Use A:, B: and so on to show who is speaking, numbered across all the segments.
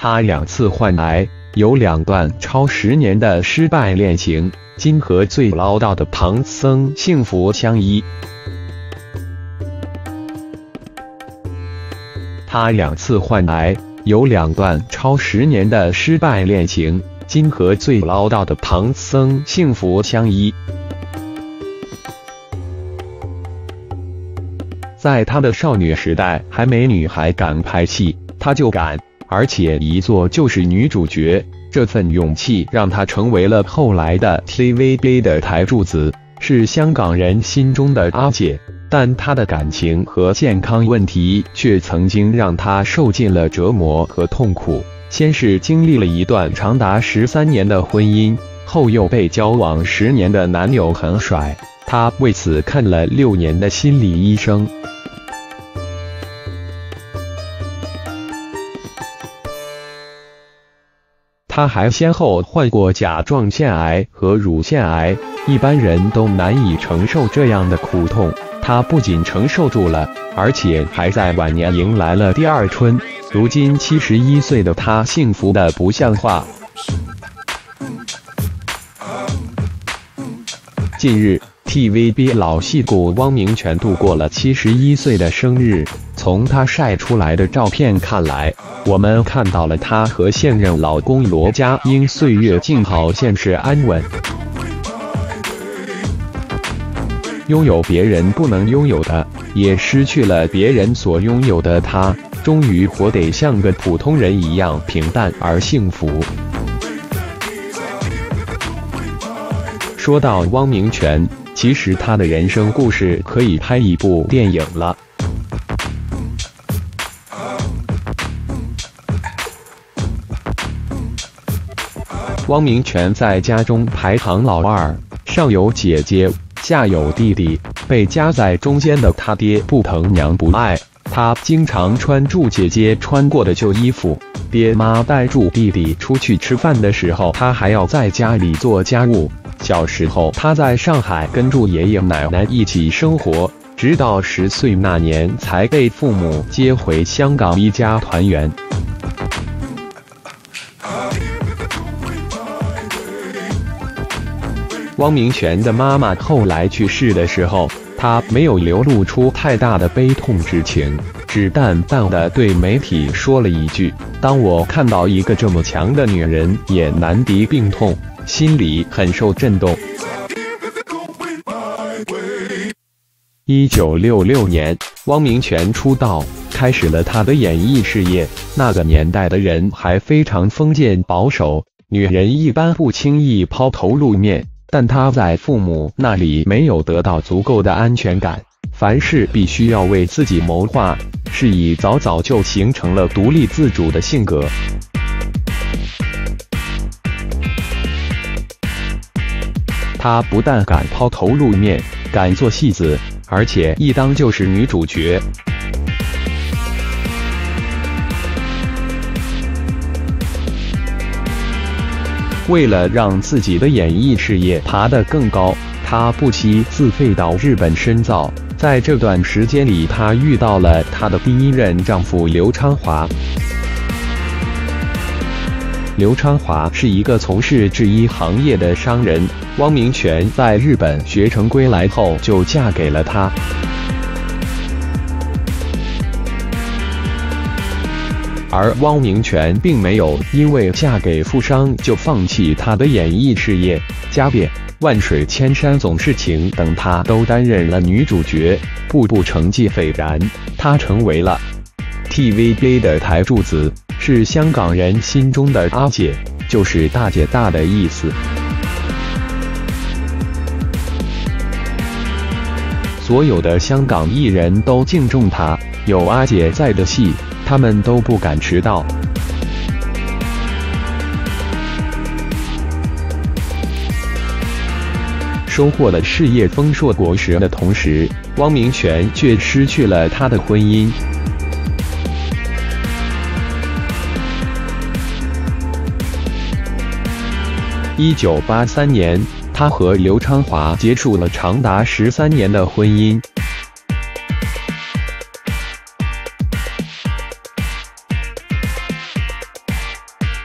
A: 他2次患癌，有2段超10年的失败恋情，今和最唠叨的唐僧幸福相依。他2次患癌，有2段超10年的失败恋情，今和最唠叨的唐僧幸福相依。在他的少女时代，还没女孩敢拍戏，他就敢，而且一做就是女主角。这份勇气让他成为了后来的 TVB 的台柱子，是香港人心中的阿姐。但他的感情和健康问题却曾经让他受尽了折磨和痛苦。先是经历了一段长达13年的婚姻，后又被交往10年的男友狠甩，他为此看了6年的心理医生。他还先后患过甲状腺癌和乳腺癌，一般人都难以承受这样的苦痛。他不仅承受住了，而且还在晚年迎来了第2春。如今71岁的他幸福得不像话。近日 TVB 老戏骨汪明荃度过了71岁的生日。从他晒出来的照片看来，我们看到了他和现任老公罗家英岁月静好，现世安稳。拥有别人不能拥有的，也失去了别人所拥有的他，终于活得像个普通人一样平淡而幸福。说到汪明荃，其实他的人生故事可以拍一部电影了。汪明荃在家中排行老2，上有姐姐，下有弟弟，被夹在中间的他爹不疼娘不爱，他经常穿住姐姐穿过的旧衣服，爹妈带住弟弟出去吃饭的时候，他还要在家里做家务。小时候他在上海跟住爷爷奶奶一起生活，直到10岁那年才被父母接回香港，一家团圆。汪明荃的妈妈后来去世的时候，她没有流露出太大的悲痛之情，只淡淡地对媒体说了一句：“当我看到一个这么强的女人也难敌病痛，心里很受震动。” 1966年，汪明荃出道，开始了他的演艺事业。那个年代的人还非常封建保守，女人一般不轻易抛头露面。但他在父母那里没有得到足够的安全感，凡事必须要为自己谋划，是以早早就形成了独立自主的性格。他不但敢抛头露面，敢做戏子，而且一当就是女主角。为了让自己的演艺事业爬得更高，她不惜自费到日本深造。在这段时间里，她遇到了她的第1任丈夫刘昌华。刘昌华是一个从事制衣行业的商人，汪明荃在日本学成归来后就嫁给了他。而汪明荃并没有因为嫁给富商就放弃她的演艺事业，家变、万水千山总是情等她都担任了女主角，步步成绩斐然。她成为了 TVB 的台柱子，是香港人心中的阿姐，就是大姐大的意思。所有的香港艺人都敬重她，有阿姐在的戏，他们都不敢迟到。收获了事业丰硕果实的同时，汪明荃却失去了他的婚姻。1983年，他和刘昌华结束了长达13年的婚姻。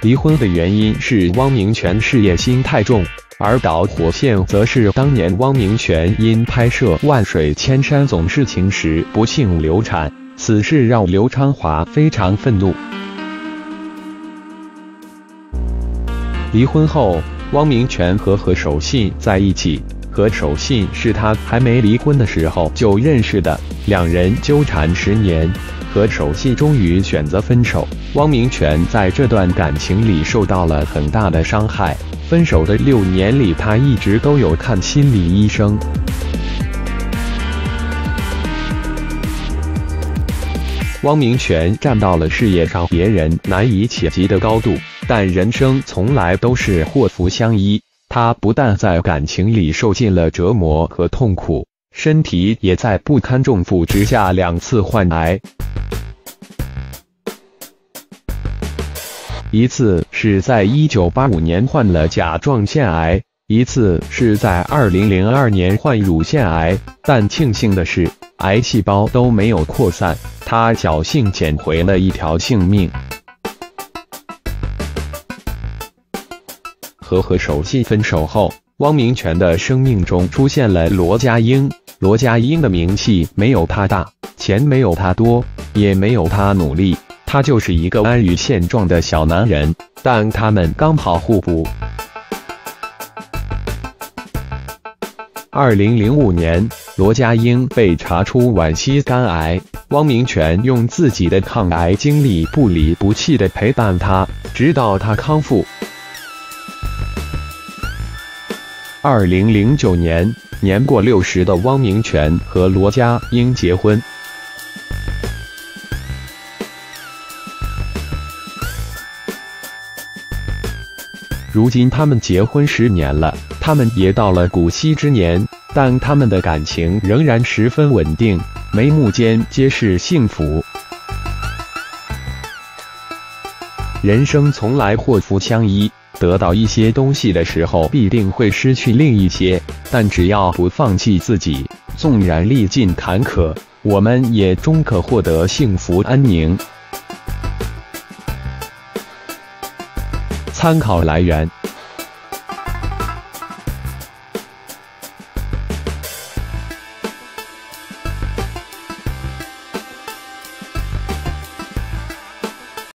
A: 离婚的原因是汪明荃事业心太重，而导火线则是当年汪明荃因拍摄《万水千山总是情》时不幸流产，此事让刘昌华非常愤怒。离婚后，汪明荃和何守信在一起。何守信是他还没离婚的时候就认识的，两人纠缠10年，何守信终于选择分手。汪明荃在这段感情里受到了很大的伤害，分手的6年里，他一直都有看心理医生。汪明荃站到了事业上别人难以企及的高度，但人生从来都是祸福相依。他不但在感情里受尽了折磨和痛苦，身体也在不堪重负之下2次患癌。一次是在1985年患了甲状腺癌，一次是在2002年患乳腺癌，但庆幸的是，癌细胞都没有扩散，他侥幸捡回了一条性命。和何守信分手后，汪明荃的生命中出现了罗家英。罗家英的名气没有他大，钱没有他多，也没有他努力，他就是一个安于现状的小男人，但他们刚好互补。2005年，罗家英被查出晚期肝癌，汪明荃用自己的抗癌经历不离不弃地陪伴他，直到他康复。2009年，年过60的汪明荃和罗家英结婚。如今他们结婚10年了，他们也到了古稀之年，但他们的感情仍然十分稳定，眉目间皆是幸福。人生从来祸福相依。得到一些东西的时候，必定会失去另一些，但只要不放弃自己，纵然历尽坎坷，我们也终可获得幸福安宁。参考来源。